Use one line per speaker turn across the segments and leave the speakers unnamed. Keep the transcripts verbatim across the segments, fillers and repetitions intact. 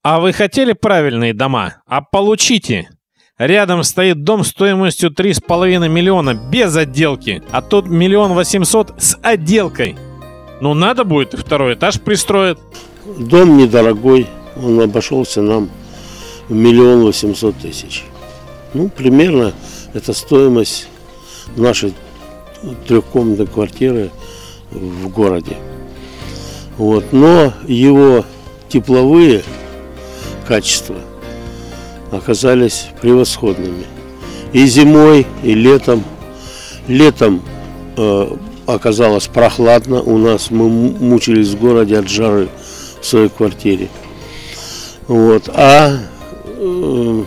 А вы хотели правильные дома? А получите! Рядом стоит дом стоимостью три с половиной миллиона без отделки, а тут миллион восемьсот с отделкой. Ну надо будет, и второй этаж пристроят.
Дом недорогой, он обошелся нам в миллион восемьсот тысяч. Ну, примерно это стоимость нашей трехкомнатной квартиры в городе. Вот. Но его тепловые качества оказались превосходными. И зимой, и летом. Летом э, оказалось прохладно у нас. Мы мучились в городе от жары в своей квартире. Вот. А э,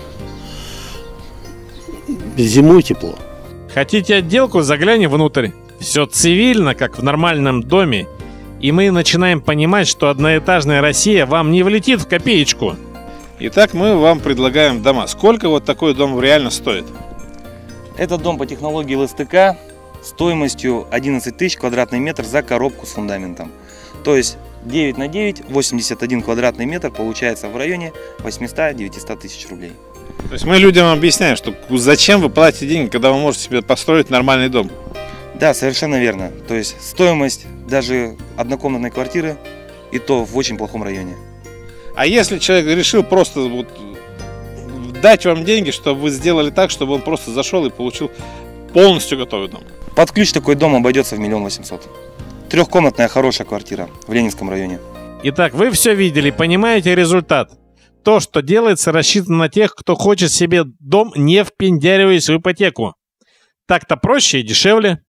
зимой тепло.
Хотите отделку? Заглянем внутрь. Все цивильно, как в нормальном доме. И мы начинаем понимать, что одноэтажная Россия вам не влетит в копеечку.
Итак, мы вам предлагаем дома. Сколько вот такой дом реально стоит?
Этот дом по технологии ЛСТК стоимостью одиннадцать тысяч квадратный метр за коробку с фундаментом. То есть девять на девять, восемьдесят один квадратный метр получается в районе восемьсот-девятьсот тысяч рублей.
То есть мы людям объясняем, что зачем вы платите деньги, когда вы можете себе построить нормальный дом.
Да, совершенно верно. То есть стоимость даже однокомнатной квартиры и то в очень плохом районе.
А если человек решил просто вот дать вам деньги, чтобы вы сделали так, чтобы он просто зашел и получил полностью готовый дом?
Под ключ такой дом обойдется в миллион восемьсот. Трехкомнатная хорошая квартира в Ленинском районе.
Итак, вы все видели, понимаете результат. То, что делается, рассчитано на тех, кто хочет себе дом, не впендяриваясь в ипотеку. Так-то проще и дешевле.